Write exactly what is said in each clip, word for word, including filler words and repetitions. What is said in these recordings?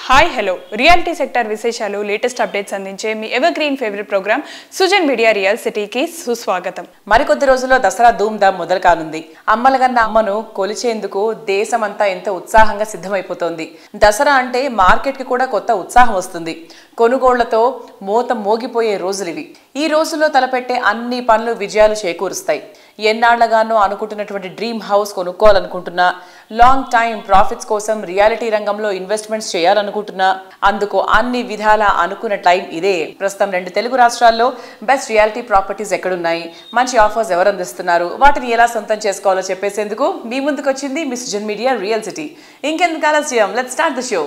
Hi hello reality sector విశేషాలు latest updates అందించే మీ evergreen favourite programme Sujan media real సిటీకి సుస్వాగతం. మరికొద్ది రోజుల్లో దసరా ధూమ్ ధామ్ మొదలు కానుంది. అమ్మలగన్న అమ్మను కొలిచేందుకు దేశమంతా ఎంతో ఉత్సాహంగా సిద్ధమైపోతోంది. దసరా అంటే మార్కెట్ కి కూడా కొత్త ఉత్సాహం వస్తుంది. కొనుగోళ్లతో మోత మోగిపోయే రోజులివి. ఈ రోజుల్లో తలపెట్టే అన్ని పనులు విజయాలు చేకూరుస్తాయి. ఎన్నాళ్లగానో అనుకుంటున్నటువంటి డ్రీమ్ హౌస్ కొనుక్కోవాలనుకుంటున్నా, లాంగ్ టైం ప్రాఫిట్స్ కోసం రియాలిటీ రంగంలో ఇన్వెస్ట్మెంట్స్ చేయాలనుకుంటున్నా, అందుకు అన్ని విధాలా అనుకున్న టైం ఇదే. ప్రస్తుతం రెండు తెలుగు రాష్ట్రాల్లో బెస్ట్ రియాలిటీ ప్రాపర్టీస్ ఎక్కడున్నాయి, మంచి ఆఫర్స్ ఎవరు అందిస్తున్నారు, వాటిని ఎలా సొంతం చేసుకోవాలో చెప్పేసేందుకు మీ ముందుకు వచ్చింది మీ సుజన్ మీడియా రియల్ సిటీ. ఇంకెందుకు ఆలస్యం, లెట్స్ స్టార్ట్ ద షో.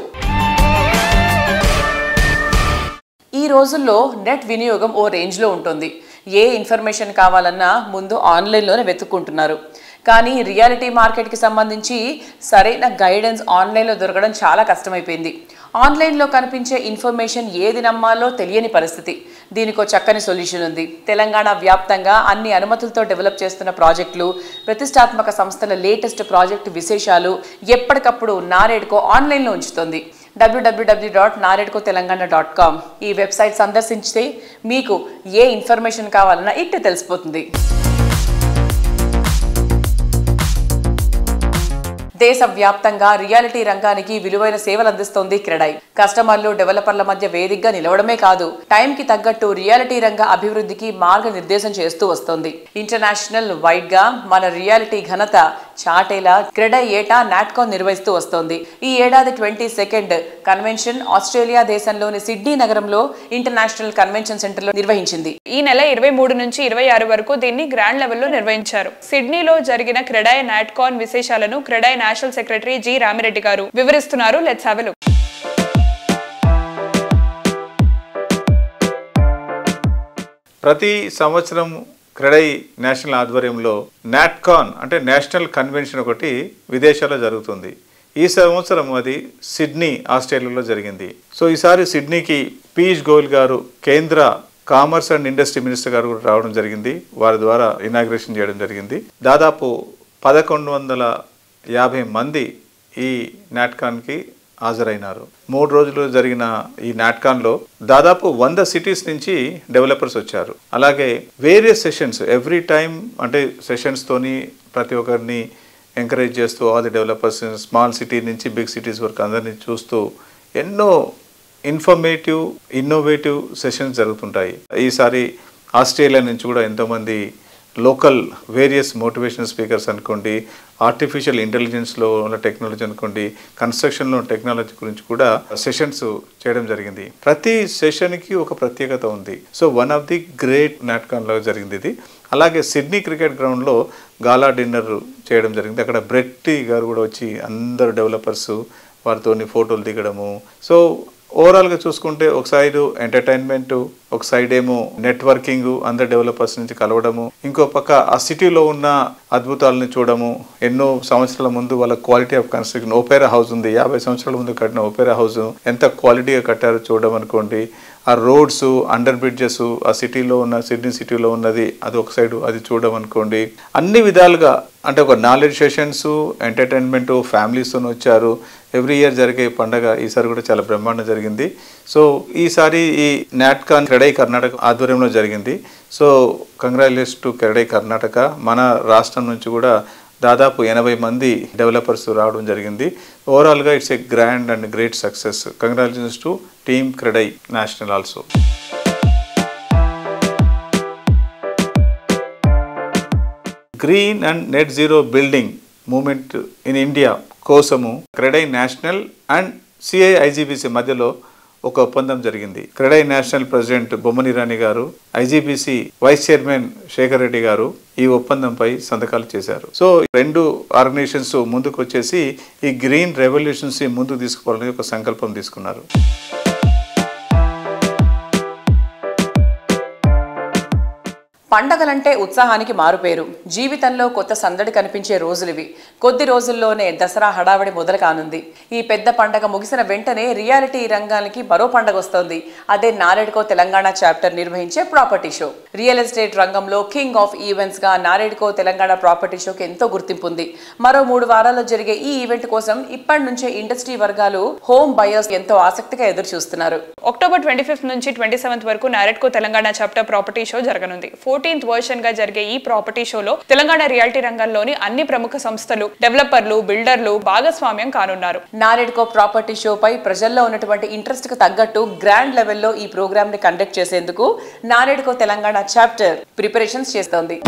ఈ రోజుల్లో నెట్ వినియోగం ఓ రేంజ్లో ఉంటుంది. ఏ ఇన్ఫర్మేషన్ కావాలన్నా ముందు ఆన్లైన్లోనే వెతుక్కుంటున్నారు. కానీ రియాలిటీ మార్కెట్కి సంబంధించి సరైన గైడెన్స్ ఆన్లైన్లో దొరకడం చాలా కష్టమైపోయింది. ఆన్లైన్లో కనిపించే ఇన్ఫర్మేషన్ ఏది నమ్మాలో తెలియని పరిస్థితి. దీనికో చక్కని సొల్యూషన్ ఉంది. తెలంగాణ వ్యాప్తంగా అన్ని అనుమతులతో డెవలప్ చేస్తున్న ప్రాజెక్టులు, ప్రతిష్టాత్మక సంస్థల లేటెస్ట్ ప్రాజెక్టు విశేషాలు ఎప్పటికప్పుడు నారేడ్కో ఆన్లైన్లో ఉంచుతుంది. W W W dot NAREDCO Telangana dot com ఈ వెబ్సైట్ సందర్శించితే మీకు ఏ ఇన్ఫర్మేషన్ కావాలన్నా ఇట్టే తెలిసిపోతుంది. దేశవ్యాప్తంగా రియాలిటీ రంగానికి విలువైన సేవలు అందిస్తోంది క్రెడై. కస్టమర్లు, డెవలపర్ల మధ్య వేదికగా నిలవడమే కాదు, టైంకి తగ్గట్టు రియాలిటీ రంగ అభివృద్ధికి మార్గనిర్దేశం చేస్తూ వస్తోంది. ఇంటర్నేషనల్ వైడ్ గా మన రియాలిటీ ఘనత చాటేలా క్రెడై ఏటా నాట్కాన్ నిర్వహిస్తూ వస్తోంది. ఈ ఏడాది ట్వంటీ సెకండ్ కన్వెన్షన్ ఆస్ట్రేలియా దేశంలోని సిడ్నీ నగరంలో ఇంటర్నేషనల్ కన్వెన్షన్ సెంటర్ లో నిర్వహించింది. ఈ నెల ఇరవై మూడు నుంచి ఇరవై ఆరు వరకు దీన్ని గ్రాండ్ లెవెల్లో నిర్వహించారు. సిడ్నీలో జరిగిన క్రెడై నాట్కాన్ విశేషాలను CREDAI national secretary G Ramireddy గారు వివరిస్తున్నారు. Let's have a look. ప్రతి సంవత్సరం క్రెడై నేషనల్ ఆధ్వర్యంలో నాట్కాన్ అంటే నేషనల్ కన్వెన్షన్ ఒకటి విదేశాల్లో జరుగుతుంది. ఈ సంవత్సరం అది సిడ్నీ ఆస్ట్రేలియాలో జరిగింది. సో ఈసారి సిడ్నీకి పీయూష్ గోయల్ గారు, కేంద్ర కామర్స్ అండ్ ఇండస్ట్రీ మినిస్టర్ గారు కూడా రావడం జరిగింది. వారి ద్వారా ఇనాగ్రేషన్ చేయడం జరిగింది. దాదాపు పదకొండు వందల యాభై మంది ఈ నాట్కాన్కి హాజరైనారు. మూడు రోజులు జరిగిన ఈ నాట్కాన్లో దాదాపు వంద సిటీస్ నుంచి డెవలపర్స్ వచ్చారు. అలాగే వేరియస్ సెషన్స్ ఎవ్రీ టైం అంటే సెషన్స్తోని ప్రతి ఒక్కరిని ఎంకరేజ్ చేస్తూ all the developers small city నుంచి బిగ్ సిటీస్ వరకు అందరినీ చూస్తూ ఎన్నో ఇన్ఫర్మేటివ్ ఇన్నోవేటివ్ సెషన్స్ జరుగుతుంటాయి. ఈసారి ఆస్ట్రేలియా నుంచి కూడా ఎంతోమంది లోకల్ వేరియస్ మోటివేషనల్ స్పీకర్స్ అనుకోండి, ఆర్టిఫిషియల్ ఇంటెలిజెన్స్లో ఉన్న టెక్నాలజీ అనుకోండి, కన్స్ట్రక్షన్లో టెక్నాలజీ గురించి కూడా సెషన్స్ చేయడం జరిగింది. ప్రతి సెషన్కి ఒక ప్రత్యేకత ఉంది. So one of the great నాట్కాన్లో జరిగింది ఇది. అలాగే సిడ్నీ క్రికెట్ గ్రౌండ్లో గాలా డిన్నర్ చేయడం జరిగింది. అక్కడ బ్రెట్టి గారు కూడా వచ్చి అందరు డెవలపర్స్ వారితో ఫోటోలు దిగడము. సో ఓవరాల్గా చూసుకుంటే ఒక సైడ్ ఎంటర్టైన్మెంట్, ఒక సైడ్ ఏమో నెట్వర్కింగ్, అందరు డెవలపర్స్ నుంచి కలవడము, ఇంకో పక్క ఆ సిటీలో ఉన్న అద్భుతాలను చూడము. ఎన్నో సంవత్సరాల ముందు వాళ్ళ quality of construction, opera house ఉంది, యాభై సంవత్సరాల ముందు కట్టిన ఓపెరా హౌస్ ఎంత క్వాలిటీగా కట్టారో చూడడం అనుకోండి. ఆ రోడ్స్, అండర్ బ్రిడ్జెస్, ఆ సిటీలో ఉన్న సిడ్నీ సిటీలో ఉన్నది అది ఒక సైడ్ అది చూడడం అనుకోండి. అన్ని విధాలుగా అంటే ఒక నాలెడ్జ్ సెషన్స్, ఎంటర్టైన్మెంట్, ఫ్యామిలీస్తో వచ్చారు. ఎవ్రీ ఇయర్ జరిగే పండగ ఈసారి కూడా చాలా బ్రహ్మాండం జరిగింది. సో ఈసారి ఈ నాట్కాన్ క్రెడై కర్ణాటక ఆధ్వర్యంలో జరిగింది. So congratulations to CREDAI Karnataka. మన రాష్ట్రం నుంచి కూడా దాదాపు ఎనభై మంది డెవలపర్స్ రావడం జరిగింది. ఓవరాల్గా it's a grand and great success. Congratulations to team CREDAI national also. Green and net zero building movement in India కోసము క్రెడై నేషనల్ అండ్ సిఐఐజిబిసి మధ్యలో ఒక ఒప్పందం జరిగింది. క్రెడై నేషనల్ ప్రెసిడెంట్ బొమ్మని రాణి గారు, IGBC vice chairman Shekar Reddy గారు ఈ ఒప్పందంపై సంతకాలు చేశారు. సో రెండు ఆర్గనైజేషన్స్ ముందుకు వచ్చేసి ఈ గ్రీన్ రెవల్యూషన్స్ ముందుకు తీసుకుపోవాలని ఒక సంకల్పం తీసుకున్నారు. పండగలంటే ఉత్సాహానికి మారుపేరు. జీవితంలో కొత్త సందడి కనిపించే రోజులివి. కొద్ది రోజుల్లోనే దసరా హడావిడి మొదలు కానుంది. ఈ పెద్ద పండగ ముగిసిన వెంటనే రియాలిటీ రంగానికి మరో పండగ వస్తోంది. అదే నారేడ్కో తెలంగాణ చాప్టర్ నిర్వహించే ప్రాపర్టీ షో. రియల్ ఎస్టేట్ రంగంలో కింగ్ ఆఫ్ ఈవెంట్స్ గా నారేడ్కో తెలంగాణ ప్రాపర్టీ షోకి ఎంతో గుర్తింపు ఉంది. మరో మూడు వారాల్లో జరిగే ఈ ఈవెంట్ కోసం ఇప్పటి నుంచే ఇండస్ట్రీ వర్గాలు, హోమ్ బయర్స్ ఎంతో ఆసక్తిగా ఎదురు చూస్తున్నారు. అక్టోబర్ ట్వంటీ ఫిఫ్త్ నుంచి ట్వంటీ సెవెంత్ వరకు Naredco Telangana chapter property show జరగనుంది. ఫోర్టీన్త్ వర్షన్ గా జరిగే ఈ ప్రాపర్టీ షోలో తెలంగాణ రియాలిటీ రంగంలోని అన్ని ప్రముఖ సంస్థలు, డెవలపర్లు, బిల్డర్లు భాగస్వామ్యం కానున్నారు. నారేడ్కో ప్రాపర్టీ షో పై ప్రజల్లో ఉన్నటువంటి ఇంట్రెస్ట్ కు తగ్గట్టు గ్రాండ్ లెవెల్లో ఈ ప్రోగ్రామ్ ని కండక్ట్ చేసేందుకు నారేడ్కో తెలంగాణ చాప్టర్ ప్రిపరేషన్స్ చేస్తోంది.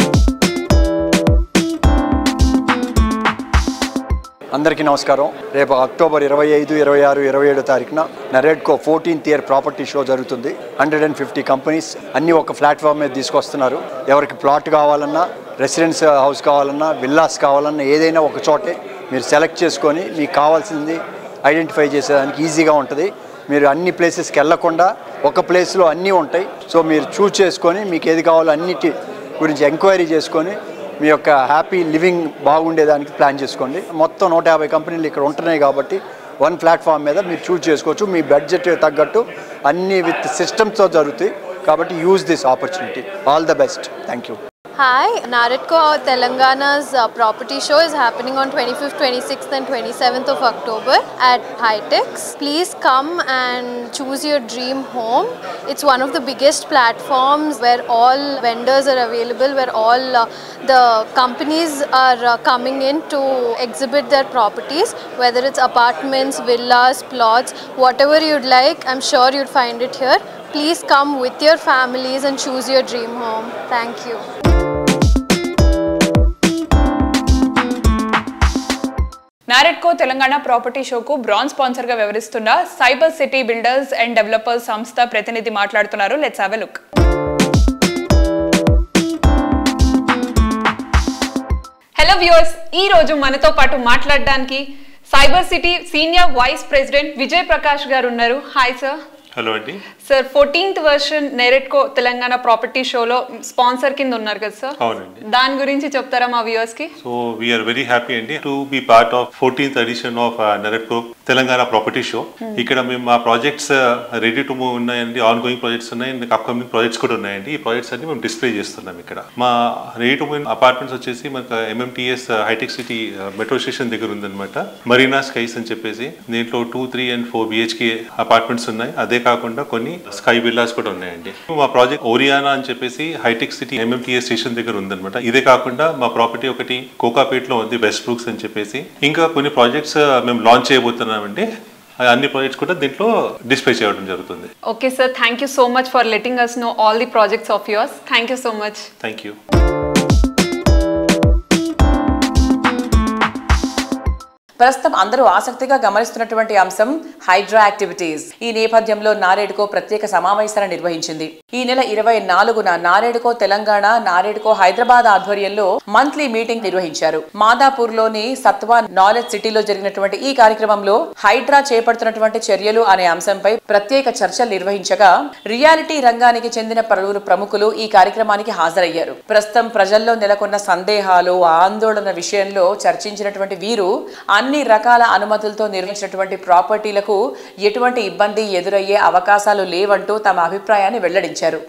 అందరికీ నమస్కారం. రేపు అక్టోబర్ ఇరవై ఐదు ఇరవై ఆరు ఇరవై ఏడు తారీఖున Naredco fourteenth year property show జరుగుతుంది. హండ్రెడ్ అండ్ ఫిఫ్టీ కంపెనీస్ అన్ని ఒక ప్లాట్ఫామ్ మీద తీసుకొస్తున్నారు. ఎవరికి ప్లాట్ కావాలన్నా, రెసిడెన్స్ హౌస్ కావాలన్నా, విల్లాస్ కావాలన్నా ఏదైనా ఒక చోటే మీరు సెలెక్ట్ చేసుకొని మీకు కావాల్సింది ఐడెంటిఫై చేసేదానికి ఈజీగా ఉంటుంది. మీరు అన్ని ప్లేసెస్కి వెళ్ళకుండా ఒక ప్లేస్లో అన్నీ ఉంటాయి. సో మీరు చూస్ చేసుకొని మీకు ఏది కావాలో అన్నిటి గురించి ఎంక్వైరీ చేసుకొని మీ యొక్క హ్యాపీ లివింగ్ బాగుండేదానికి ప్లాన్ చేసుకోండి. మొత్తం నూట యాభై కంపెనీలు ఇక్కడ ఉంటున్నాయి కాబట్టి వన్ ప్లాట్ఫామ్ మీద మీరు చూస్ చేసుకోవచ్చు. మీ బడ్జెట్ తగ్గట్టు అన్ని విత్ సిస్టమ్స్తో జరుగుతాయి కాబట్టి use this opportunity. All the best. Thank you. Hi, Naredco Telangana's uh, property show is happening on twenty-fifth, twenty-sixth and twenty-seventh of October at Hitex. Please come and choose your dream home. It's one of the biggest platforms where all vendors are available, where all uh, the companies are uh, coming in to exhibit their properties, whether it's apartments, villas, plots, whatever you'd like, I'm sure you'd find it here. Please come with your families and choose your dream home. Thank you. Naredco Telangana property షోకు bronze sponsor గా వ్యవహరిస్తున్న cyber city builders and developers సంస్థ ప్రతినిధి మాట్లాడుతున్నారు. Let's have a look. Hello viewers, ఈ రోజు మనతో పాటు మాట్లాడడానికి cyber city senior vice president Vijay Prakash గారు ఉన్నారు. Hi sir. హలో అండి sir. Fourteenth version Naredco Telangana property షోలో స్పాన్సర్ కింద ఉన్నారు కదా సార్? అవునండి. దాని గురించి చెప్తారా మా వ్యూవర్స్ కి? సో వీఆర్ వెరీ హ్యాపీ అండి to be part of fourteenth edition of Naredco Telangana property show. ఇక్కడ మేము మా ప్రాజెక్ట్స్ రెడీ టు మూవ్ ఉన్నాయండి, ఆన్ గోయింగ్ ప్రాజెక్ట్స్ ఉన్నాయి, అప్కమింగ్ ప్రాజెక్ట్స్ కూడా ఉన్నాయండి. ఈ ప్రాజెక్ట్స్ అన్ని మేము డిస్ప్లే చేస్తున్నాం ఇక్కడ. మా రెడీ టు మూవ్ అపార్ట్మెంట్స్ వచ్చేసి మనకు MMTS hitech city metro station దగ్గర ఉందన్నమాట. మరీనా స్కైస్ అని చెప్పేసి దీంట్లో two three and four BHK apartments ఉన్నాయి. అదే కాకుండా కొన్ని స్కై విల్లాస్ కూడా ఉన్నాయండి. మా ప్రాజెక్ట్ ఓరియానా అని చెప్పేసి హైటెక్ సిటీ ఎంఎంటీఎస్ స్టేషన్ దగ్గర ఉందన్నమాట. ఇదే కాకుండా మా ప్రాపర్టీ ఒకటి కోకాపేట్ లో ఉంది, వెస్ట్ బ్రూక్స్ అని చెప్పేసి. ఇంకా కొన్ని ప్రాజెక్ట్స్ మేము లాంచ్ చేయబోతున్నామండి. అన్ని ప్రాజెక్ట్స్ కూడా దీంట్లో డిస్ప్లే చేయడం జరుగుతుంది. Okay sir, thank you so much for letting us know all the projects of yours. Thank you so much. Thank you. ప్రస్తుతం అందరూ ఆసక్తిగా గమనిస్తున్నటువంటి అంశం హైడ్రా యాక్టివిటీస్. ఈ నేపథ్యంలో నారేడ్కో ప్రత్యేక సమావేశాన్ని నిర్వహించింది. ఈ నెల ఇరవై నాలుగున నారేడ్కో తెలంగాణ, నారేడ్కో హైదరాబాద్ ఆధ్వర్యంలో మంత్లీ మీటింగ్ నిర్వహించారు. మాదాపూర్ లోని సత్వా నాలెడ్జ్ సిటీలో జరిగినటువంటి ఈ కార్యక్రమంలో హైడ్రా చేపడుతున్నటువంటి చర్యలు అనే అంశంపై ప్రత్యేక చర్చలు నిర్వహించగా రియాలిటీ రంగానికి చెందిన పలువురు ప్రముఖులు ఈ కార్యక్రమానికి హాజరయ్యారు. ప్రస్తుతం ప్రజల్లో నెలకొన్న సందేహాలు, ఆందోళన విషయంలో చర్చించినటువంటి వీరు అన్ని రకాల అనుమతులతో నిర్మించినటువంటి ప్రాపర్టీలకు ఎటువంటి ఇబ్బంది ఎదురయ్యే అవకాశాలు లేవంటూ తమ అభిప్రాయాన్ని వెల్లడించారు.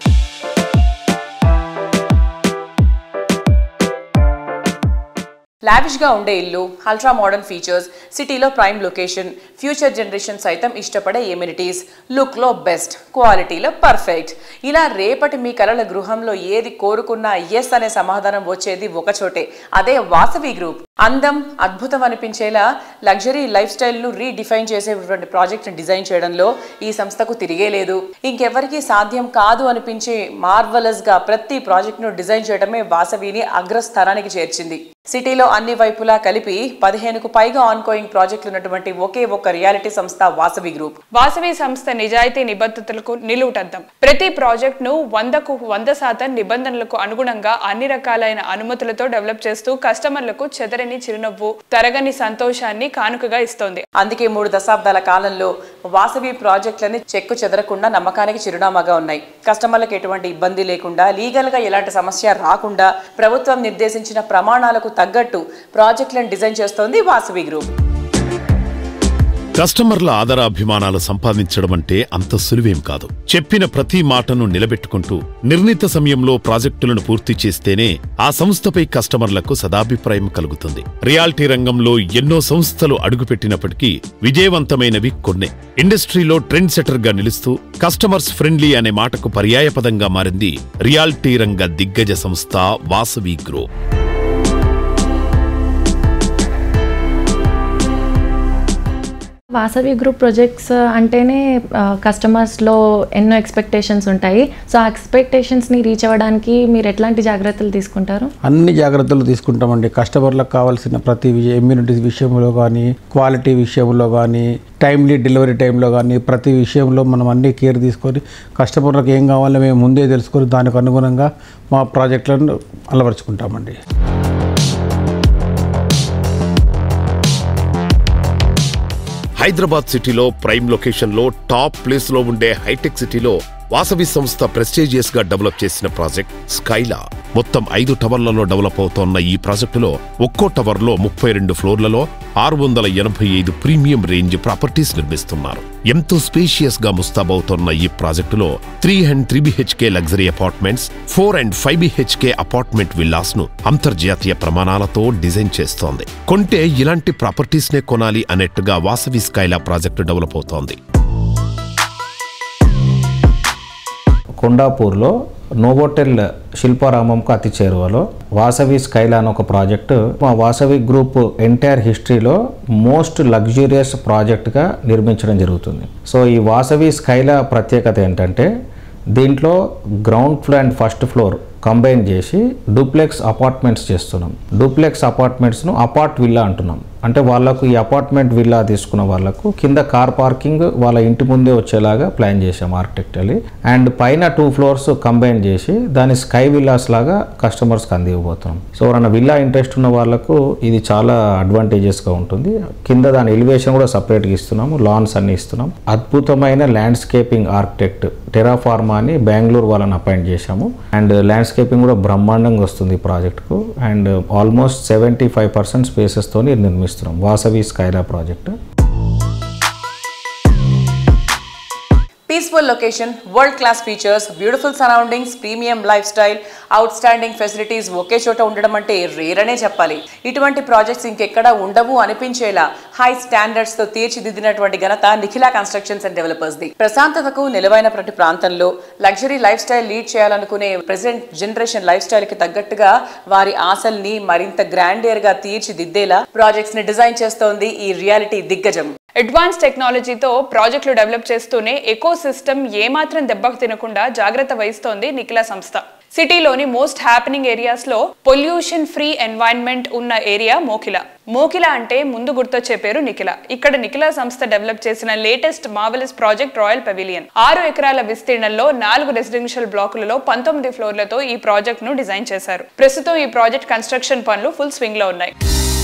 లావిష్ గా ఉండే ఇల్లు, అల్ట్రా మోడర్న్ ఫీచర్స్, సిటీలో ప్రైమ్ లొకేషన్, ఫ్యూచర్ జనరేషన్ సైతం ఇష్టపడే ఎమ్యూనిటీస్, లుక్ లో బెస్ట్, క్వాలిటీలో పర్ఫెక్ట్, ఇలా రేపటి మీ కలల గృహంలో ఏది కోరుకున్నా ఎస్ అనే సమాధానం వచ్చేది ఒకచోటే. అదే వాసవి గ్రూప్. అందం, అద్భుతం అనిపించేలా లగ్జరీ లైఫ్ స్టైల్ ను రీడిఫైన్ చేసేటువంటి ప్రాజెక్ట్ డిజైన్ చేయడంలో ఈ సంస్థకు తిరిగే లేదు. ఇంకెవరికి సాధ్యం కాదు అనిపించే మార్వలస్ గా ప్రతి ప్రాజెక్ట్ ను డిజైన్ చేయడమే వాసవిని అగ్రస్థానానికి చేర్చింది. సిటీలో అన్ని వైపులా కలిపి పదిహేనుకు పైగా ఆన్గోయింగ్ ప్రాజెక్టులు ఉన్నటువంటి ఒకే ఒక్క రియాలిటీ సంస్థ వాసవి గ్రూప్. వాసవి సంస్థ నిజాయితీ నిబద్ధతలకు నిలువుటద్దం. ప్రతి ప్రాజెక్ట్ ను వందకు వంద శాతం నిబంధనలకు అనుగుణంగా అన్ని రకాలైన అనుమతులతో డెవలప్ చేస్తూ కస్టమర్లకు చెదరని చెరగని చిరునవ్వు, తరగని సంతోషాన్ని కానుకగా ఇస్తోంది. అందుకే మూడు దశాబ్దాల కాలంలో వాసవి ప్రాజెక్టులని చెక్కు చెదరకుండా నమ్మకానికి చిరునామాగా ఉన్నాయి. కస్టమర్లకు ఎటువంటి ఇబ్బంది లేకుండా, లీగల్ గా ఎలాంటి సమస్య రాకుండా ప్రభుత్వం నిర్దేశించిన ప్రమాణాలకు తగ్గట్టు ప్రాజెక్టులను డిజైన్ చేస్తోంది వాసవి గ్రూప్. కస్టమర్ల ఆదరాభిమానాలు సంపాదించడం అంటే అంత సులువేం కాదు. చెప్పిన ప్రతి మాటను నిలబెట్టుకుంటూ నిర్ణీత సమయంలో ప్రాజెక్టులను పూర్తి చేస్తేనే ఆ సంస్థపై కస్టమర్లకు సదాభిప్రాయం కలుగుతుంది. రియాల్టీ రంగంలో ఎన్నో సంస్థలు అడుగుపెట్టినప్పటికీ విజయవంతమైనవి కొన్నే. ఇండస్ట్రీలో ట్రెండ్ సెటర్ గా నిలుస్తూ కస్టమర్స్ ఫ్రెండ్లీ అనే మాటకు పర్యాయపదంగా మారింది రియాల్టీ రంగ దిగ్గజ సంస్థ Vasavi group. Vasavi group projects అంటేనే కస్టమర్స్లో ఎన్నో ఎక్స్పెక్టేషన్స్ ఉంటాయి. సో ఆ ఎక్స్పెక్టేషన్స్ని రీచ్ అవ్వడానికి మీరు ఎట్లాంటి జాగ్రత్తలు తీసుకుంటారు? అన్ని జాగ్రత్తలు తీసుకుంటామండి. కస్టమర్లకు కావాల్సిన ప్రతి ఇమ్యూనిటీ విషయంలో కానీ, క్వాలిటీ విషయంలో కానీ, టైమ్లీ డెలివరీ టైంలో కానీ ప్రతి విషయంలో మనం అన్ని కేర్ తీసుకొని కస్టమర్లకు ఏం కావాలో మేము ముందే తెలుసుకొని దానికి అనుగుణంగా మా ప్రాజెక్టులను అలవరుచుకుంటామండి. హైదరాబాద్ సిటీలో ప్రైమ్ లొకేషన్లో టాప్ ప్లేస్లో ఉండే హైటెక్ సిటీలో వాసవి సంస్థ ప్రెస్టీజియస్ గా డెవలప్ చేసిన ప్రాజెక్ట్ స్కైలా. మొత్తం ఐదు టవర్లలో డెవలప్ అవుతోన్న ఈ ప్రాజెక్టులో ఒక్కో టవర్లో ముప్పై రెండు ఫ్లోర్లలో ఆరు వందల ఎనభై ఐదు ప్రీమియం రేంజ్ ప్రాపర్టీస్ నిర్మిస్తున్నారు. ఎంతో స్పేషియస్ గా ముస్తాబవుతోన్న ఈ ప్రాజెక్టులో three and three BHK luxury apartments, four and five BHK apartment villas ను అంతర్జాతీయ ప్రమాణాలతో డిజైన్ చేస్తోంది. కొంటే ఇలాంటి ప్రాపర్టీస్ నే కొనాలి అన్నట్టుగా వాసవి స్కైలా ప్రాజెక్టు డెవలప్ అవుతోంది. కొండాపూర్లో నోవోటెల్ శిల్పారామంకు అతి చేరువలో వాసవి స్కైలా అని ఒక ప్రాజెక్టు మా వాసవి గ్రూప్ ఎంటైర్ హిస్టరీలో మోస్ట్ లగ్జూరియస్ ప్రాజెక్ట్గా నిర్మించడం జరుగుతుంది. సో ఈ వాసవి స్కైలా ప్రత్యేకత ఏంటంటే దీంట్లో ground floor and first floor combine చేసి డూప్లెక్స్ అపార్ట్మెంట్స్ చేస్తున్నాం. డూప్లెక్స్ అపార్ట్మెంట్స్ను అపార్ట్ విల్లా అంటున్నాం. అంటే వాళ్ళకు ఈ అపార్ట్మెంట్ విల్లా తీసుకున్న వాళ్ళకు కింద కార్ పార్కింగ్ వాళ్ళ ఇంటి ముందే వచ్చేలాగా ప్లాన్ చేసాం ఆర్కిటెక్చర్లీ. అండ్ పైన టూ ఫ్లోర్స్ కంబైన్ చేసి దాని స్కై విల్లాస్ లాగా కస్టమర్స్కి అందివ్వబోతున్నాం. సో ఎవరైనా విల్లా ఇంట్రెస్ట్ ఉన్న వాళ్ళకు ఇది చాలా అడ్వాంటేజెస్గా ఉంటుంది. కింద దాని ఎలివేషన్ కూడా సపరేట్గా ఇస్తున్నాము, లాన్స్ అన్ని ఇస్తున్నాం. అద్భుతమైన ల్యాండ్స్కేపింగ్ ఆర్కిటెక్ట్ టెరాఫార్మా అని బెంగళూరు వాళ్ళని అపాయింట్ చేశాము. అండ్ ల్యాండ్స్కేపింగ్ కూడా బ్రహ్మాండంగా వస్తుంది ఈ ప్రాజెక్టుకు. And almost seventy five percent స్పేసెస్తో నిర్మిస్తున్నాం Vasavi Skyla project. Peaceful location, world class features, beautiful surroundings, premium life style, outstanding facilities ఒకే చోట ఉండడం అంటే రేర్ అనే చెప్పాలి. ఇటువంటి ప్రాజెక్ట్స్ ఇంకెక్కడా ఉండవు అనిపించేలా హై స్టాండర్డ్స్ తో తీర్చిదిద్దినటువంటి ఘనత నిఖిలా కన్స్ట్రక్షన్స్ అండ్ డెవలపర్స్ ది. ప్రశాంతతకు నిలవైన ప్రతి ప్రాంతంలో లగ్జరీ లైఫ్ స్టైల్ లీడ్ చేయాలనుకునే ప్రెసెంట్ జనరేషన్ లైఫ్ స్టైల్ కి తగ్గట్టుగా వారి ఆశల్ని మరింత గ్రాండియర్ గా తీర్చిదిద్దేలా ప్రాజెక్ట్స్ ని డిజైన్ చేస్తోంది ఈ రియాలిటీ దిగ్గజం. అడ్వాన్స్ టెక్నాలజీతో ప్రాజెక్టులు డెవలప్ చేస్తూనే ఎకో సిస్టమ్ ఏమాత్రం దెబ్బకు తినకుండా జాగ్రత్త వహిస్తోంది నిఖిలా సంస్థ. సిటీలోని మోస్ట్ హ్యాపెనింగ్ ఏరియాస్ లో పొల్యూషన్ ఫ్రీ ఎన్వైరన్మెంట్ ఉన్న ఏరియా మోకిలా. మోకిలా అంటే ముందు గుర్తొచ్చే పేరు నిఖిలా. ఇక్కడ నిఖిలా సంస్థ డెవలప్ చేసిన latest marvellous project royal pavilion. ఆరు ఎకరాల విస్తీర్ణంలో నాలుగు రెసిడెన్షియల్ బ్లాకులలో పంతొమ్మిది ఫ్లోర్లతో ఈ ప్రాజెక్ట్ ను డిజైన్ చేశారు. ప్రస్తుతం ఈ ప్రాజెక్ట్ కన్స్ట్రక్షన్ పనులు ఫుల్ స్వింగ్ లో ఉన్నాయి.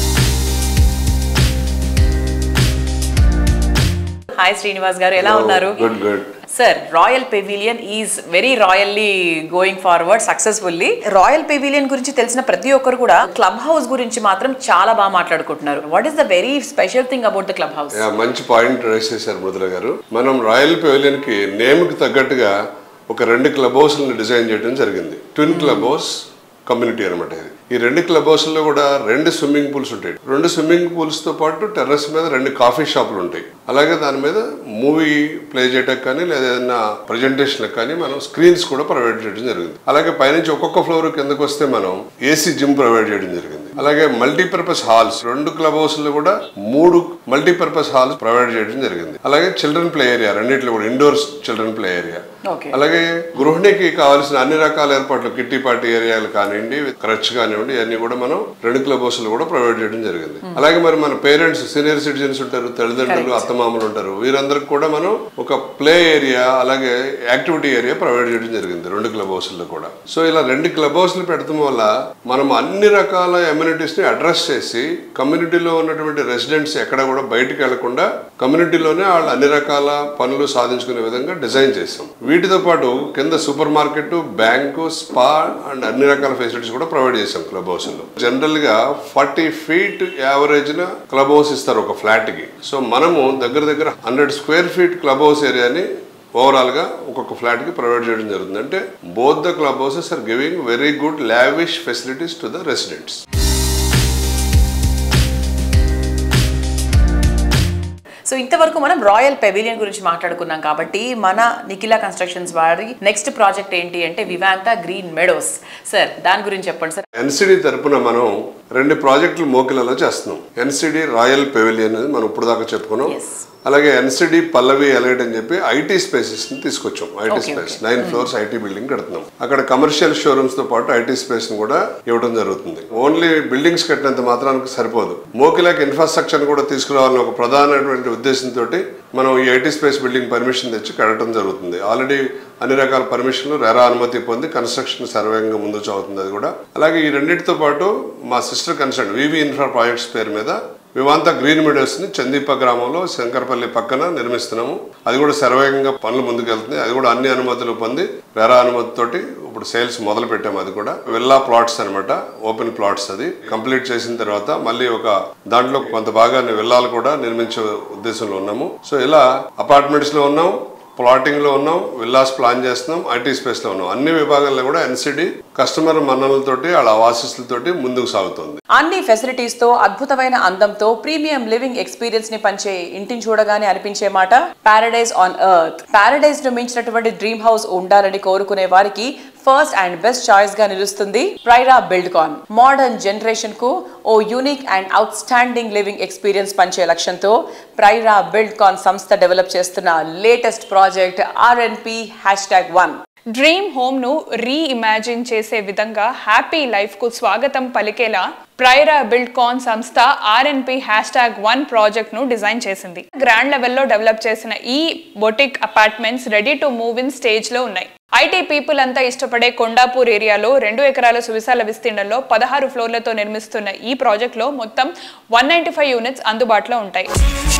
హాయ్ శ్రీనివాస్ గారు, ఎలా ఉన్నారు? Sir, royal pavilion is very royally going forward successfully. Royal pavilion గురించి తెలిసిన ప్రతి ఒక్కరు కూడా క్లబ్ హౌస్ గురించి మాత్రం చాలా బాగా మాట్లాడుకుంటున్నారు. What is the very special thing about the club house? మంచి పాయింట్ రైస్ చేశారు మృదుల గారు. మనం రాయల్ పెవిలియన్ కి నేమ్ కి తగ్గట్టుగా ఒక రెండు క్లబ్ హౌస్ డిజైన్ చేయడం జరిగింది. ట్విన్ క్లబ్ హౌస్ కమ్యూనిటీ అనమాట ఇది. ఈ రెండు క్లబ్ హౌస్లో కూడా రెండు స్విమ్మింగ్ పూల్స్ ఉంటాయి. రెండు స్విమ్మింగ్ పూల్స్తో పాటు టెర్రస్ మీద రెండు కాఫీ షాపులు ఉంటాయి. అలాగే దాని మీద మూవీ ప్లే చేయడానికి కానీ లేదా ఏదైనా ప్రజెంటేషన్కి కానీ మనం స్క్రీన్స్ కూడా ప్రొవైడ్ చేయడం జరిగింది. అలాగే పైనుంచి ఒక్కొక్క ఫ్లోర్ కిందకు వస్తే మనం ఏసీ జిమ్ ప్రొవైడ్ చేయడం జరిగింది. అలాగే మల్టీపర్పస్ హాల్స్ రెండు క్లబ్ హౌస్లో కూడా మూడు మల్టీపర్పస్ హాల్స్ ప్రొవైడ్ చేయడం జరిగింది. అలాగే చిల్డ్రన్ ప్లే ఏరియా రెండింటిలో కూడా ఇండోర్ చిల్డ్రన్ ప్లే ఏరియా అలాగే గృహిణికి కావాల్సిన అన్ని రకాల ఏర్పాట్లు కిట్టి పార్టీ ఏరియాలు కానివ్వండి, క్రచ్ కానివ్వండి, ఇవన్నీ కూడా మనం రెండు క్లబ్ హౌస్లు కూడా ప్రొవైడ్ చేయడం జరిగింది. అలాగే మరి మన పేరెంట్స్, సీనియర్ సిటిజన్స్ ఉంటారు, తల్లిదండ్రులు, అత్తమామలు ఉంటారు, వీరందరికి కూడా మనం ఒక ప్లే ఏరియా అలాగే యాక్టివిటీ ఏరియా ప్రొవైడ్ చేయడం జరిగింది రెండు క్లబ్ హౌస్లో కూడా. సో ఇలా రెండు క్లబ్ హౌస్లు పెట్టడం వల్ల మనం అన్ని రకాల ఎమ్యూనిటీస్ ని అడ్రస్ చేసి కమ్యూనిటీలో ఉన్నటువంటి రెసిడెంట్స్ ఎక్కడ కూడా బయటకు వెళ్లకుండా కమ్యూనిటీలోనే వాళ్ళు అన్ని రకాల పనులు సాధించుకునే విధంగా డిజైన్ చేసాం. వీటితో పాటు కింద supermarket, bank, spa and అన్ని రకాల ఫెసిలిటీస్ కూడా ప్రొవైడ్ చేసాం క్లబ్ హౌస్ లో. జనరల్ గా ఫార్టీ ఫీట్ యావరేజ్ న క్లబ్ హౌస్ ఇస్తారు ఒక ఫ్లాట్ కి. సో మనము దగ్గర దగ్గర hundred square feet club house ఏరియాని ఓవరాల్ గా ఒక్కొక్క ఫ్లాట్ కి ప్రొవైడ్ చేయడం జరుగుతుంది. అంటే both the club houses are giving very good lavish facilities to the residents. So ఇంతవరకు మనం రాయల్ పెవిలియన్ గురించి మాట్లాడుకున్నాం కాబట్టి మన నిఖిలా కన్స్ట్రక్షన్స్ వారి నెక్స్ట్ ప్రాజెక్ట్ ఏంటి అంటే వివాంతా గ్రీన్ మెడోస్. సార్ దాని గురించి చెప్పండి సార్. ఎన్సిడి తరపున మనం రెండు ప్రాజెక్టులు మోకిలలో చేస్తున్నాం. ఎన్సిడి రాయల్ పెవిలియన్ మనం ఇప్పుడు దాకా చెప్పుకున్నాం. అలాగే ఎన్సిడి పల్లవి ఎలైట్ అని చెప్పి ఐటీ స్పేసెస్ ని తీసుకొచ్చాం. IT space nine floors IT building కడుతున్నాం. అక్కడ కమర్షియల్ షోరూమ్స్ తో పాటు ఐటీ స్పేస్ ని కూడా ఇవ్వడం జరుగుతుంది. ఓన్లీ బిల్డింగ్స్ కట్టినంత మాత్రానికి సరిపోదు, మోకిలాకి ఇన్ఫ్రాస్ట్రక్చర్ కూడా తీసుకురావాలని ఒక ప్రధానమైనటువంటి ఉద్దేశంతో మనం ఈ ఐటీ స్పేస్ బిల్డింగ్ పర్మిషన్ తెచ్చి కట్టడం జరుగుతుంది. ఆల్రెడీ అన్ని రకాల పర్మిషన్లు రెరా అనుమతి పొంది కన్స్ట్రక్షన్ సర్వేగంగా ముందు సాగుతుంది అది కూడా. అలాగే ఈ రెండింటితో పాటు మా sister concern VV infra projects పేరు మీద వివాంతా గ్రీన్ మెడోస్ ని చందీప గ్రామంలో శంకరపల్లి పక్కన నిర్మిస్తున్నాము. అది కూడా సర్వేగంగా పనులు ముందుకెళ్తుంది. అది కూడా అన్ని అనుమతులు పొంది రెరా అనుమతితోటి ఇప్పుడు సేల్స్ మొదలు పెట్టాము. అది కూడా విల్లా ప్లాట్స్ అనమాట, ఓపెన్ ప్లాట్స్. అది కంప్లీట్ చేసిన తర్వాత మళ్ళీ ఒక దాంట్లో కొంత భాగాన్ని విల్లాలు కూడా నిర్మించే ఉద్దేశంలో ఉన్నాము. సో ఇలా అపార్ట్మెంట్స్ లో ఉన్నాం, ప్లాటింగ్ లో ఉన్నాం, విల్లాస్ ప్లాన్ చేస్తున్నాం, ఐటీ స్పేస్ లో ఉన్నాం. అన్ని విభాగాల్లో కూడా ఎన్సిడి కస్టమర్ మన్ననలతోటి వాళ్ళ ఆశీస్సులతోటి ముందుకు సాగుతుంది. అన్ని ఫెసిలిటీస్ తో అద్భుతమైన అందంతో ప్రీమియం లివింగ్ ఎక్స్పీరియన్స్ ని పంచే ఇంటిని చూడగానే అనిపించే మాట పారడైజ్ ఆన్ ఎర్త్. పారడైజ్ ను మించినటువంటి డ్రీమ్ హౌస్ ఉండాలని కోరుకునే వారికి ఫస్ట్ అండ్ బెస్ట్ చాయిస్ గా నిలుస్తుంది ప్రైరా బిల్డ్కాన్. మోడర్న్ జనరేషన్ కు ఓ unique and outstanding living experience పంచే లక్ష్యంతో ప్రైరా బిల్డ్కాన్ సంస్థ డెవలప్ చేస్తున్న latest project RNP hashtag one. Dream home ను రీ ఇమాజిన్ చేసే విధంగా హ్యాపీ లైఫ్ కు స్వాగతం పలికేలా ప్రైరా బిల్డ్కాన్ సంస్థ RNP hashtag one project ను డిజైన్ చేసింది. గ్రాండ్ లెవెల్లో డెవలప్ చేసిన ఈ boutique apartments ready to move in stage లో ఉన్నాయి. ఐటీ పీపుల్ అంతా ఇష్టపడే కొండాపూర్ ఏరియాలో రెండు ఎకరాల సువిశాల విస్తీర్ణంలో పదహారు ఫ్లోర్లతో నిర్మిస్తున్న ఈ ప్రాజెక్ట్ లో మొత్తం వన్ నైన్టీ ఫైవ్ యూనిట్స్ అందుబాటులో ఉంటాయి.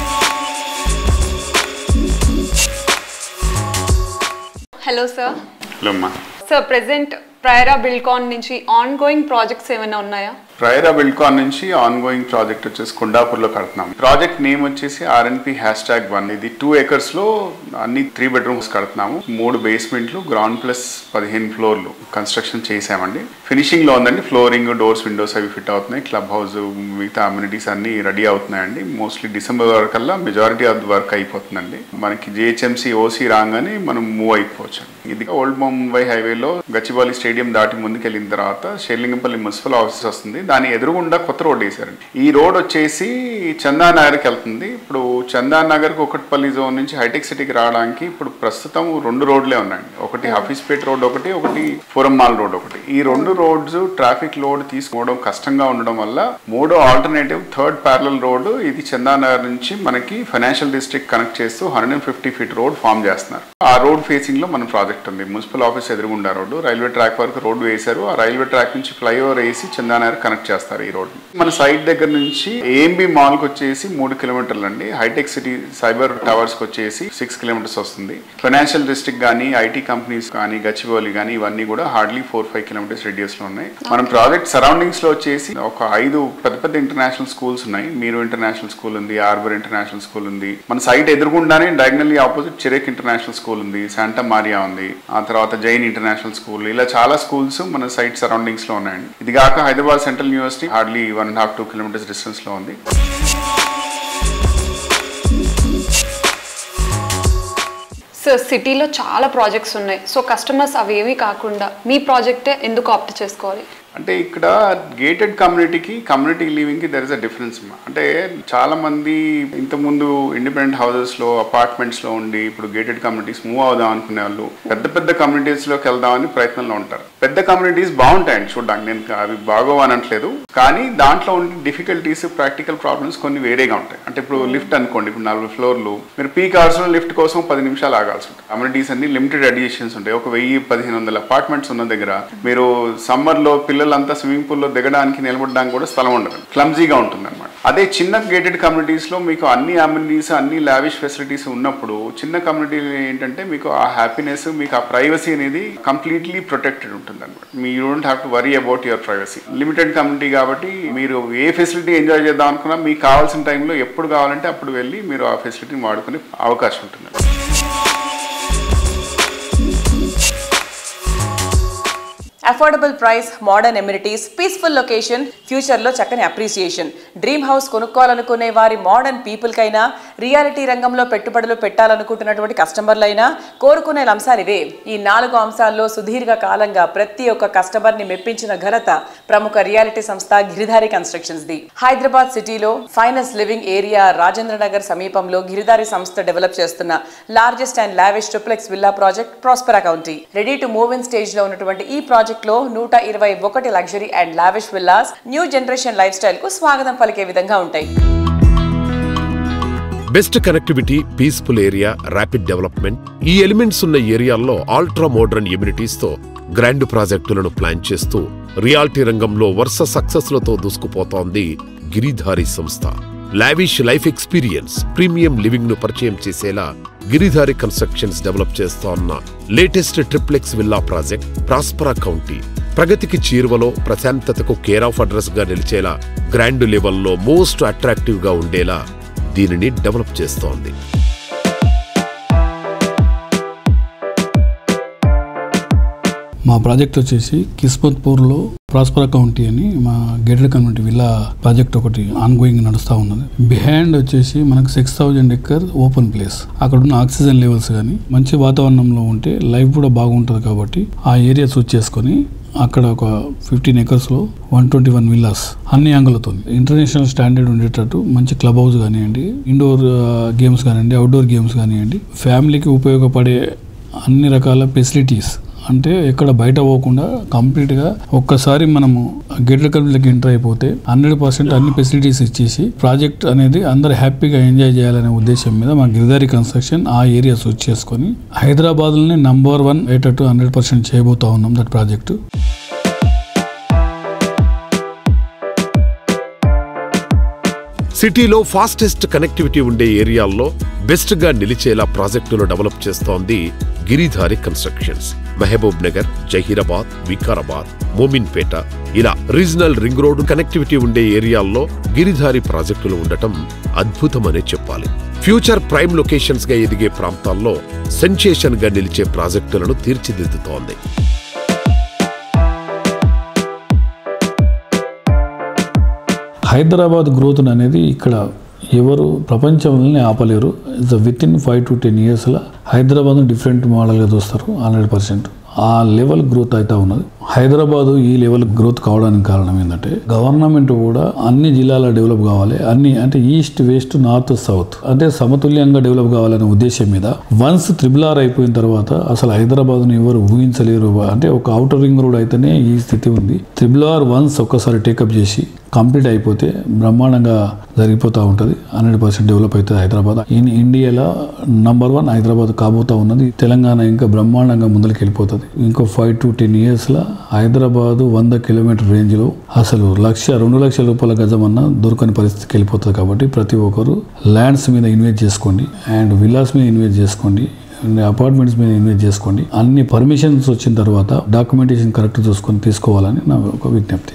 Hello sir. హలో అమ్మా. సార్ ప్రెసెంట్ ప్రైరా బిల్డ్కాన్ నుంచి ఆన్ గోయింగ్ ప్రాజెక్ట్స్ ఏమైనా ఉన్నాయా? ప్రైరా బిల్డ్కాన్ నుంచి ఆన్ గోయింగ్ ప్రాజెక్ట్ వచ్చేసి కొండాపూర్లో కడుతున్నాం. ప్రాజెక్ట్ నేమ్ వచ్చేసి ఆర్ఎన్పి హ్యాష్ ట్యాగ్ వన్. ఇది టూ ఏకర్స్ లో అన్ని త్రీ బెడ్రూమ్స్ కడుతున్నాము. మూడు బేస్మెంట్లు, గ్రౌండ్ ప్లస్ పదిహేను ఫ్లోర్లు కన్స్ట్రక్షన్ చేసామండి. ఫినిషింగ్ లో ఉందండి. ఫ్లోరింగ్, డోర్స్, విండోస్ అవి ఫిట్ అవుతున్నాయి. క్లబ్ హౌస్, మిగతా అమ్యూనిటీస్ అన్ని రెడీ అవుతున్నాయండి. మోస్ట్లీ డిసెంబర్ వరకల్లా మెజారిటీ ఆఫ్ ది వర్క్ అయిపోతుందండి. మనకి జిహెచ్ఎంసీ ఓసీ రాగానే మనం మూవ్ అయిపోవచ్చు. ఇది ఓల్డ్ ముంబై హైవేలో గచ్చిబౌలి స్టేడియం దాటి ముందుకు వెళ్ళిన తర్వాత షేర్లింగంపల్లి మున్సిపల్ ఆఫీస్ వస్తుంది. దాని ఎదురుగుండా కొత్త రోడ్ వేశారండి. ఈ రోడ్ వచ్చేసి చందానగర్కి వెళ్తుంది. ఇప్పుడు చందానగర్ కుకట్పల్లి జోన్ నుంచి హైటెక్ సిటీకి రావడానికి ఇప్పుడు ప్రస్తుతం రెండు రోడ్లే ఉన్నాయండి. ఒకటి హఫీస్పేట్ రోడ్ ఒకటి, ఒకటి ఫోరంమాల్ రోడ్ ఒకటి. ఈ రెండు రోడ్స్ ట్రాఫిక్ లోడ్ తీసుకోవడం కష్టంగా ఉండడం వల్ల మూడో ఆల్టర్నేటివ్ థర్డ్ ప్యారలల్ రోడ్ ఇది చందానగర్ నుంచి మనకి ఫైనాన్షియల్ డిస్ట్రిక్ట్ కనెక్ట్ చేస్తూ hundred and fifty feet road form చేస్తున్నారు. ఆ రోడ్ ఫేసింగ్ లో మన ప్రాజెక్ట్ ఉంది. మున్సిపల్ ఆఫీస్ ఎదురుగుండా రోడ్డు, రైల్వే ట్రాక్ వరకు రోడ్డు వేశారు. ఆ రైల్వే ట్రాక్ నుంచి ఫ్లైఓవర్ వేసి చందానగర్ కనెక్ట్ చేస్తారు ఈ రోడ్. మన సైట్ దగ్గర నుంచి ఏఎంబి మాల్ కి వచ్చేసి మూడు కిలోమీటర్లు అండి. హైటెక్ సిటీ సైబర్ టవర్స్ కి వచ్చేసి సిక్స్ కిలోమీటర్స్ వస్తుంది. ఫైనాన్షియల్ డిస్ట్రిక్ట్ కానీ, ఐటీ కంపెనీస్ కానీ, గచ్చిబౌలి కానీ ఇవన్నీ కూడా hardly four five kilometres radius లో ఉన్నాయి. మన ప్రాజెక్ట్ సరౌండింగ్స్ లో వచ్చేసి ఒక ఐదు పెద్ద పెద్ద ఇంటర్నేషనల్ స్కూల్స్ ఉన్నాయి. మీరు ఇంటర్నేషనల్ స్కూల్ ఉంది, ఆర్బర్ ఇంటర్నేషనల్ స్కూల్ ఉంది. మన సైట్ ఎదురుగుండానే diagonally opposite Chirec international school ఉంది, శాంటా మారియా ఉంది, ఆ తర్వాత జైన్ ఇంటర్నేషనల్ స్కూల్. ఇలా చాలా స్కూల్స్ మన సైట్ సరౌండింగ్స్ లో ఉన్నాయండి. ఇది కాక Hyderabad central university hardly one and half two kilometres distance లో ఉంది. సార్ సిటీలో చాలా ప్రాజెక్ట్స్ ఉన్నాయి. సో కస్టమర్స్ అవి ఏమీ కాకుండా మీ ప్రాజెక్టే ఎందుకు ఆప్ట్ చేసుకోవాలి? అంటే ఇక్కడ గేటెడ్ కమ్యూనిటీకి కమ్యూనిటీ లివింగ్కి దర్ ఇస్ అ డిఫరెన్స్. అంటే చాలా మంది ఇంతకుముందు ఇండిపెండెంట్ హౌసెస్లో అపార్ట్మెంట్స్లో ఉండి ఇప్పుడు గేటెడ్ కమ్యూనిటీస్ మూవ్ అవుదాం అనుకునే వాళ్ళు పెద్ద పెద్ద కమ్యూనిటీస్లోకి వెళ్దామని ప్రయత్నంలో ఉంటారు. పెద్ద కమ్యూనిటీస్ బాగుంటాయండి చూడడానికి, నేను అవి బాగోవు అనట్లేదు, కానీ దాంట్లో ఉండే డిఫికల్టీస్ ప్రాక్టికల్ ప్రాబ్లమ్స్ కొన్ని వేరేగా ఉంటాయి. అంటే ఇప్పుడు లిఫ్ట్ అనుకోండి, ఇప్పుడు నాలుగు ఫ్లోర్లు మీరు పీక్ అవర్స్లో లిఫ్ట్ కోసం పది నిమిషాలు ఆగాల్సి ఉంటుంది. కమ్యూనిటీస్ అన్ని లిమిటెడ్ అడిషన్స్ ఉంటాయి. ఒక వెయ్యి పదిహేను వందల అపార్ట్మెంట్స్ ఉన్న దగ్గర మీరు సమ్మర్లో పిల్లలంతా స్విమ్మింగ్ పూల్లో దిగడానికి నిలబడడానికి కూడా స్థలం ఉండదు, క్లమ్జీగా ఉంటుంది అనమాట. అదే చిన్న గేటెడ్ కమ్యూనిటీస్లో మీకు అన్ని అమ్యూనిటీస్ అన్ని లావిష్ ఫెసిలిటీస్ ఉన్నప్పుడు చిన్న కమ్యూనిటీ ఏంటంటే మీకు ఆ హ్యాపీనెస్, మీకు ఆ ప్రైవసీ అనేది కంప్లీట్లీ ప్రొటెక్టెడ్ ఉంటుంది అనమాట. మీ you don't have to worry about your privacy. Limited community కాబట్టి మీరు ఏ ఫెసిలిటీ ఎంజాయ్ చేద్దాం అనుకున్నా మీకు కావాల్సిన టైంలో ఎప్పుడు కావాలంటే అప్పుడు వెళ్ళి మీరు ఆ ఫెసిలిటీని వాడుకునే అవకాశం ఉంటుంది. Affordable price, modern amenities, peaceful location, ఫ్యూచర్లో చక్కని అప్రిసియేషన్. డ్రీమ్ హౌస్ కొనుక్కోవాలనుకునే వారి మోడర్న్ పీపుల్కైనా, రియాలిటీ రంగంలో పెట్టుబడులు పెట్టాలనుకుంటున్నటువంటి కస్టమర్లైనా కోరుకునే అంశాలు ఇవే. ఈ నాలుగు అంశాల్లో సుదీర్ఘ కాలంగా ప్రతి ఒక్క కస్టమర్ని మెప్పించిన ఘనత ప్రముఖ రియాలిటీ సంస్థ గిరిధారి కన్స్ట్రక్షన్స్ ది. హైదరాబాద్ సిటీలో finest living area Rajendra Nagar సమీపంలో గిరిధారి సంస్థ డెవలప్ చేస్తున్న largest and lavish triplex villa project Prospera County. Ready to move in stage లో ఉన్నటువంటి ఈ ప్రాజెక్ట్ లో నూట ఇరవై ఒకటి luxury and lavish villas new generation life style కు స్వాగతం పలికే విధంగా ఉంటాయి. Best connectivity, peaceful area, rapid development, ఈ ఎలిమెంట్స్ ఉన్న ఏరియాల్లో అల్ట్రా మోడర్న్ ఎమ్యూనిటీస్ తో గ్రాండ్ ప్రాజెక్టులను ప్లాన్ చేస్తూ రియాలిటీ రంగంలో వరుస సక్సెస్లతో దూసుకుపోతోంది గిరిధారి సంస్థ. Lavish life experience, premium living ను పరిచయం చేసేలా గిరిధారి కన్స్ట్రక్షన్స్ డెవలప్ చేస్తోన్న latest triplex villa project Prospera County ప్రగతికి చీరువలో ప్రశాంతతకు కేర్ ఆఫ్ అడ్రస్ గా నిలిచేలా గ్రాండ్ లెవెల్లో మోస్ట్ అట్రాక్టివ్ గా ఉండేలా దీనిని డెవలప్ చేస్తోంది. మా ప్రాజెక్ట్ వచ్చేసి కిస్మత్పూర్లో ప్రాస్పెరా కౌంటీ అని మా గేటెడ్ కమ్యూనిటీ విల్లా ప్రాజెక్ట్ ఒకటి ఆన్ గోయింగ్ నడుస్తూ ఉన్నది. బిహైండ్ వచ్చేసి మనకు six thousand acre open place. అక్కడ ఉన్న ఆక్సిజన్ లెవెల్స్ కానీ మంచి వాతావరణంలో ఉంటే లైఫ్ కూడా బాగుంటుంది కాబట్టి ఆ ఏరియా చూస్ చేసుకొని అక్కడ ఒక ఫిఫ్టీన్ ఎకర్స్లో వన్ ట్వంటీ వన్ విల్లాస్ అన్ని యాంగులతో ఇంటర్నేషనల్ స్టాండర్డ్ ఉండేటట్టు మంచి క్లబ్ హౌస్ కానివ్వండి, ఇండోర్ గేమ్స్ కానివ్వండి, అవుట్డోర్ గేమ్స్ కానివ్వండి, ఫ్యామిలీకి ఉపయోగపడే అన్ని రకాల ఫెసిలిటీస్. అంటే ఎక్కడ బయట పోకుండా కంప్లీట్గా ఒక్కసారి మనము గేటెడ్ కమ్యూనిటీకి ఎంటర్ అయిపోతే హండ్రెడ్ పర్సెంట్ అన్ని ఫెసిలిటీస్ ఇచ్చేసి ప్రాజెక్ట్ అనేది అందరు హ్యాపీగా ఎంజాయ్ చేయాలనే ఉద్దేశం మీద మా గిరిధారి కన్స్ట్రక్షన్ ఆ ఏరియా సూచ్ చేసుకొని హైదరాబాద్లోనే నంబర్ వన్ అయ్యేటట్టు హండ్రెడ్ పర్సెంట్ చేయబోతా ఉన్నాం దట్ ప్రాజెక్టు. సిటీలో ఫాస్టెస్ట్ కనెక్టివిటీ ఉండే ఏరియాల్లో బెస్ట్ గా నిలిచేలా ప్రాజెక్టులు డెవలప్ చేస్తోంది గిరిధారి కన్స్ట్రక్షన్స్. మహబూబ్ నగర్, జహీరాబాద్, వికారాబాద్, మోమిన్పేట ఇలా రీజనల్ రింగ్ రోడ్ కనెక్టివిటీ ఉండే ఏరియాల్లో గిరిధారి ప్రాజెక్టులు ఉండటం అద్భుతమనే చెప్పాలి. ఫ్యూచర్ ప్రైమ్ లొకేషన్స్ గా ఎదిగే ప్రాంతాల్లో సెన్సేషన్ గా నిలిచే ప్రాజెక్టులను తీర్చిదిద్దుతోంది. హైదరాబాద్ గ్రోత్ అనేది ఇక్కడ ఎవరు ప్రపంచంలోనే ఆపలేరు. Within five to ten ఇయర్స్లో హైదరాబాద్ను డిఫరెంట్ మోడల్గా చూస్తారు. హండ్రెడ్ పర్సెంట్ ఆ లెవెల్ గ్రోత్ అయితే ఉన్నది. హైదరాబాదు ఈ లెవెల్ గ్రోత్ కావడానికి కారణం ఏంటంటే గవర్నమెంట్ కూడా అన్ని జిల్లాల డెవలప్ కావాలి, అన్ని అంటే ఈస్ట్ వెస్ట్ నార్త్ సౌత్ అంటే సమతుల్యంగా డెవలప్ కావాలనే ఉద్దేశం మీద వన్స్ త్రిబుల్ ఆర్ అయిపోయిన తర్వాత అసలు హైదరాబాద్ను ఎవరు ఊహించలేరు. అంటే ఒక అవుటర్ రింగ్ రోడ్ అయితేనే ఈ స్థితి ఉంది. త్రిబుల్ ఆర్ వన్స్ ఒక్కసారి టేకప్ చేసి కంప్లీట్ అయిపోతే బ్రహ్మాండంగా జరిగిపోతూ ఉంటుంది. హండ్రెడ్ పర్సెంట్ డెవలప్ అవుతుంది హైదరాబాద్. ఇన్ ఇండియాలో నంబర్ వన్ హైదరాబాద్ కాబోతా ఉన్నది. తెలంగాణ ఇంకా బ్రహ్మాండంగా ముందరికి వెళ్ళిపోతుంది. ఇంకో ఫైవ్ టు టెన్ ఇయర్స్లో హైదరాబాదు వంద కిలోమీటర్ రేంజ్లో అసలు లక్ష రెండు లక్షల రూపాయల గజం అన్న దొరకని పరిస్థితికి వెళ్ళిపోతుంది. కాబట్టి ప్రతి ఒక్కరు ల్యాండ్స్ మీద ఇన్వెస్ట్ చేసుకోండి అండ్ విల్లాస్ మీద ఇన్వెస్ట్ చేసుకోండి, అపార్ట్మెంట్స్ మీద ఇన్వెస్ట్ చేసుకోండి. అన్ని పర్మిషన్స్ వచ్చిన తర్వాత డాక్యుమెంటేషన్ కరెక్ట్ చూసుకొని తీసుకోవాలని నా ఒక విజ్ఞప్తి.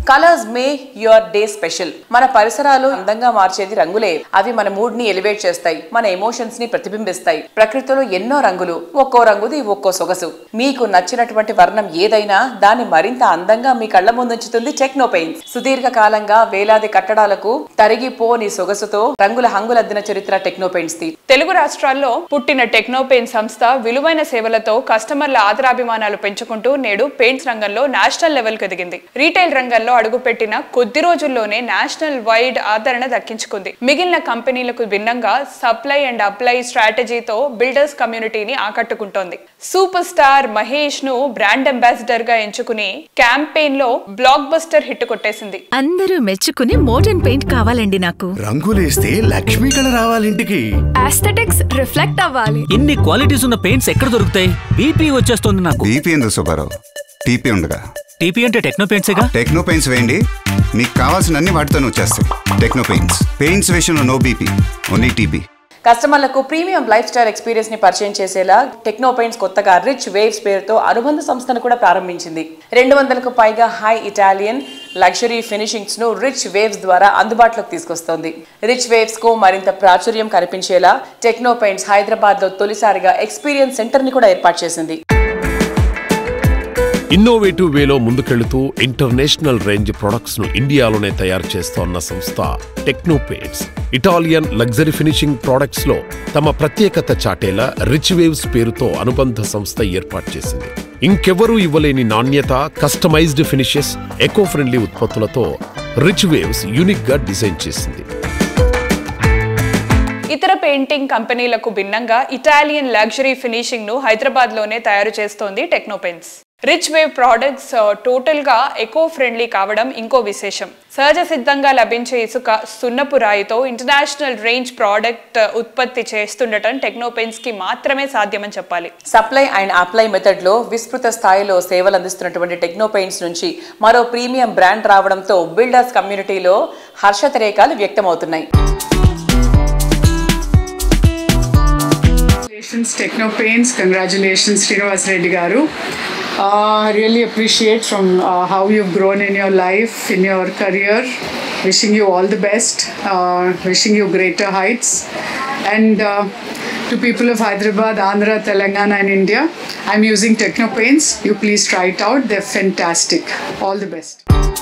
Colours may your day special. మన పరిసరాలు అందంగా మార్చేది రంగులే. అవి మన మూడ్ ని ఎలివేట్ చేస్తాయి, మన ఎమోషన్స్ ని ప్రతిబింబిస్తాయి. ప్రకృతిలో ఎన్నో రంగులు, ఒక్కో రంగుది ఒక్కో సొగసు. మీకు నచ్చినటువంటి వర్ణం ఏదైనా దాన్ని మరింత అందంగా మీ కళ్ల ముందుంచుతుంది టెక్నో పెయింట్స్. సుదీర్ఘ కాలంగా వేలాది కట్టడాలకు తరిగిపోని సొగసుతో రంగుల హంగులద్దిన చరిత్ర టెక్నో పెయింట్స్ ది. తెలుగు రాష్ట్రాల్లో పుట్టిన టెక్నో పెయింట్ సంస్థ విలువైన సేవలతో కస్టమర్ల ఆదరాభిమానాలు పెంచుకుంటూ నేడు పెయింట్స్ రంగంలో నేషనల్ లెవెల్ కు ఎదిగింది. రీటైల్ రంగంలో అడుగుపెట్టిన కొద్ది రోజుల్లోనే నేషనల్ వైడ్ ఆదరణ దక్కించుకుంది. మిగిలిన కంపెనీలకు భిన్నంగా సప్లై అండ్ అప్లై స్ట్రాటజీతో బిల్డర్స్ కమ్యూనిటీని ఆకట్టుకుంటోంది. సూపర్ స్టార్ మహేష్ ను బ్రాండ్ అంబాసిడర్ గా ఎంచుకుని క్యాంపెయిన్ లో బ్లాక్ బస్టర్ హిట్ కొట్టేసింది. అందరూ మెచ్చుకుని మోడర్న్ పెయింట్ కావాలండి నాకు. రంగులేస్తే లక్ష్మీ కళ రావాలి ఇంటికి. ఆస్థెటిక్స్ రిఫ్లెక్ట్ అవ్వాలి. ఇన్ని క్వాలిటీస్ ఉన్న పెయింట్స్ ఎక్కడ దొరుకుతాయి? బీపీ వచ్చేస్తుంది నాకు. బీపీ ఎందుకు సుబ్బారావు? టీపీ ఉండగా. టీపీ అంటే టెక్నో పెయింట్సేగా. టెక్నో పెయింట్స్ వేయండి, మీకు కావాల్సిన అన్ని వాటితోనే వచ్చేస్తాయి. Techno Paints. పెయింట్స్ విషయంలో నో బీపీ, ఓన్లీ టీపీ. కస్టమర్లకు ప్రీమియం లైఫ్ స్టైల్ ఎక్స్పీరియన్స్ ని పరిచయం చేసేలా టెక్నో పెయింట్స్ కొత్తగా రిచ్ వేవ్స్ పేరుతో అనుబంధ సంస్థను కూడా ప్రారంభించింది. రెండు వందలకు పైగా హై ఇటాలియన్ లగ్జరీ ఫినిషింగ్స్ ను రిచ్ వేవ్స్ ద్వారా అందుబాటులోకి తీసుకొస్తోంది. రిచ్ వేవ్స్ కు మరింత ప్రాచుర్యం కనిపించేలా టెక్నో పెయింట్స్ హైదరాబాద్ లో తొలిసారిగా ఎక్స్పీరియన్స్ సెంటర్ ని కూడా ఏర్పాటు చేసింది. ఇన్నోవేటివ్ వేలో ముందుకెళ్తూ ఇంటర్నేషనల్ రేంజ్ ప్రొడక్ట్స్ ను ఇండియాలోనే తయారు చేస్తోన్న సంస్థ Techno Paints Italian luxury finishing products లో తమ ప్రత్యేకత చాటేలా రిచ్ వేవ్స్ పేరుతో అనుబంధ సంస్థ ఏర్పాటు చేసింది. ఇంకెవరూ ఇవ్వలేని నాణ్యత, కస్టమైజ్డ్ ఫినిషెస్, ఎకో ఫ్రెండ్లీ ఉత్పత్తులతో రిచ్ వేవ్స్ యూనిక్ గా డిజైన్ చేసింది. ఇతర పెయింటింగ్ కంపెనీలకు భిన్నంగా ఇటాలియన్ లగ్జరీ ఫినిషింగ్ ను హైదరాబాద్ లోనే తయారు చేస్తోంది Techno Paints. Rich Wave products total గా ఎకో ఫ్రెండ్లీ కావడం ఇంకో విశేషం. సహజ సిద్ధంగా లభించే ఇసుక, సున్నపు రాయితో ఇంటర్నేషనల్ రేంజ్ ప్రోడక్ట్ ఉత్పత్తి చేస్తుండటం టెక్నో పెయింట్స్ కి మాత్రమే సాధ్యమని చెప్పాలి. సప్లై అండ్ అప్లై మెథడ్ లో విస్తృత స్థాయిలో సేవలు అందిస్తున్నటువంటి టెక్నో పెయింట్స్ నుంచి మరో ప్రీమియం బ్రాండ్ రావడంతో బిల్డర్స్ కమ్యూనిటీలో హర్షతరేకాలు వ్యక్తమవుతున్నాయి. Techno Paints, congratulations Srinivas Reddy garu. Uh, I really appreciate from uh, how you've grown in your life, in your career. Wishing you all the best, uh, wishing you greater heights. And uh, to people of Hyderabad, Andhra, Telangana and India, I'm using Techno Paints. You please try it out. They're fantastic. All the best.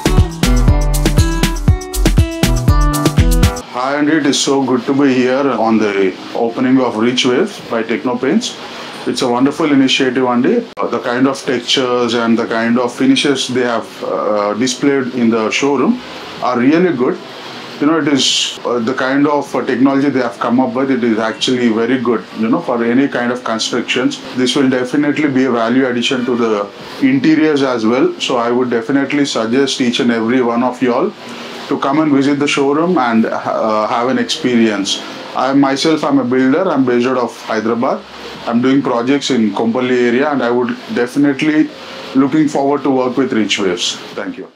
Hi Andy, it is so good to be here on the opening of Rich Waves by Techno Paints. It's a wonderful initiative, Andy. The kind of textures and the kind of finishes they have uh, displayed in the showroom are really good. You know, it is uh, the kind of uh, technology they have come up with. It is actually very good, you know, for any kind of constructions. This will definitely be a value addition to the interiors as well. So I would definitely suggest each and every one of you all to come and visit the showroom and uh, have an experience. I myself am a builder. I'm based out of Hyderabad. I'm doing projects in Kompally area and I would definitely looking forward to work with Rich Waves. Thank you.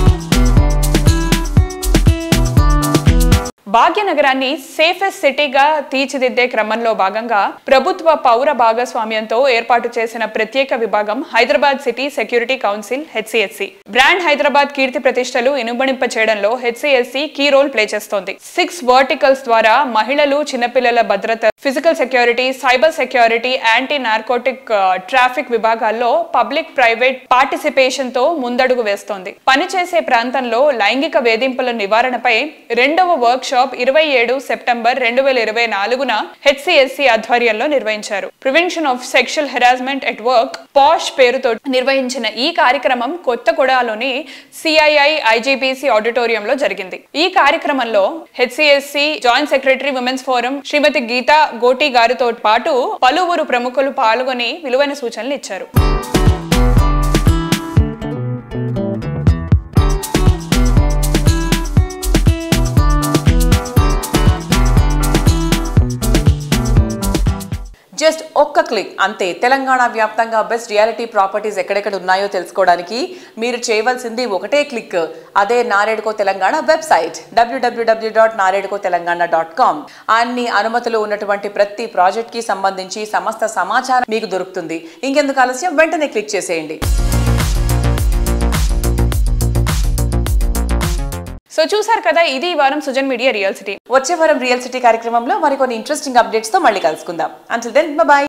భాగ్యనగరాన్ని safest సిటీగా తీర్చిదిద్దే క్రమంలో భాగంగా ప్రభుత్వ పౌర భాగస్వామ్యంతో ఏర్పాటు చేసిన ప్రత్యేక విభాగం Hyderabad city security council HCSC. Brand Hyderabad కీర్తి ప్రతిష్టలు ఇనుబడింప చేయడంలో హెచ్సిఎస్సి కీ రోల్ ప్లే చేస్తోంది. సిక్స్ వర్టికల్స్ ద్వారా మహిళలు, చిన్నపిల్లల భద్రత, physical security, cyber security, anti narcotic traffic విభాగాల్లో పబ్లిక్ ప్రైవేట్ పార్టిసిపేషన్ తో ముందడుగు వేస్తోంది. పనిచేసే ప్రాంతంలో లైంగిక వేధింపుల నివారణపై రెండవ వర్క్ షాప్ ఇరవై ఏడు సెప్టెంబర్ రెండు వేల ఇరవై నాలుగున హెచ్సిఎస్సి ఆధ్వర్యంలో నిర్వహించారు. Prevention of sexual harassment at work POSH పేరుతో నిర్వహించిన ఈ కార్యక్రమం కొత్తగూడలోని సిఐఐ ఐజీబీసీ ఆడిటోరియంలో జరిగింది. ఈ కార్యక్రమంలో HCSC joint secretary women's forum Shrimati Geeta Goti గారితో పాటు పలువురు ప్రముఖులు పాల్గొని విలువైన సూచనలు ఇచ్చారు. జస్ట్ ఒక్క క్లిక్ అంతే. తెలంగాణ వ్యాప్తంగా బెస్ట్ రియాలిటీ ప్రాపర్టీస్ ఎక్కడెక్కడ ఉన్నాయో తెలుసుకోవడానికి మీరు చేయవలసింది ఒకటే క్లిక్. అదే నారేడ్కో తెలంగాణ వెబ్సైట్ డబ్ల్యూడబ్ల్యూడబ్ల్యూ dot NAREDCO Telangana dot com. అన్ని అనుమతులు ఉన్నటువంటి ప్రతి ప్రాజెక్ట్ కి సంబంధించి సమస్త సమాచారం మీకు దొరుకుతుంది. ఇంకెందుకు ఆలస్యం, వెంటనే క్లిక్ చేసేయండి. సో చూసారు కదా, ఇది ఈ వారం సుజన్ మీడియా రియల్ సిటీ. వచ్చే వారం రియల్ సిటీ కార్యక్రమంలో మరికొన్ని ఇంట్రెస్టింగ్ అప్డేట్స్ తో మళ్ళీ కలుసుకుందాం. Until then by.